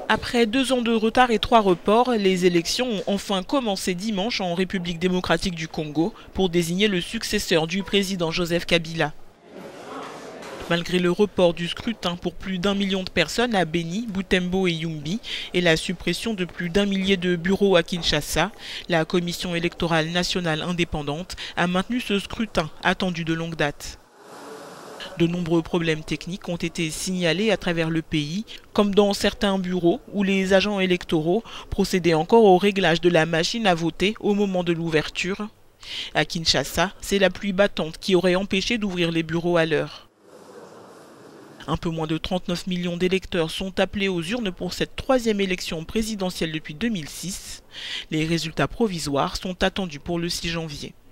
Après 2 ans de retard et 3 reports, les élections ont enfin commencé dimanche en République démocratique du Congo pour désigner le successeur du président Joseph Kabila. Malgré le report du scrutin pour plus d'1 million de personnes à Beni, Butembo et Yumbi et la suppression de plus d'1 millier de bureaux à Kinshasa, la Commission électorale nationale indépendante a maintenu ce scrutin attendu de longue date. De nombreux problèmes techniques ont été signalés à travers le pays, comme dans certains bureaux où les agents électoraux procédaient encore au réglage de la machine à voter au moment de l'ouverture. À Kinshasa, c'est la pluie battante qui aurait empêché d'ouvrir les bureaux à l'heure. Un peu moins de 39 millions d'électeurs sont appelés aux urnes pour cette 3e élection présidentielle depuis 2006. Les résultats provisoires sont attendus pour le 6 janvier.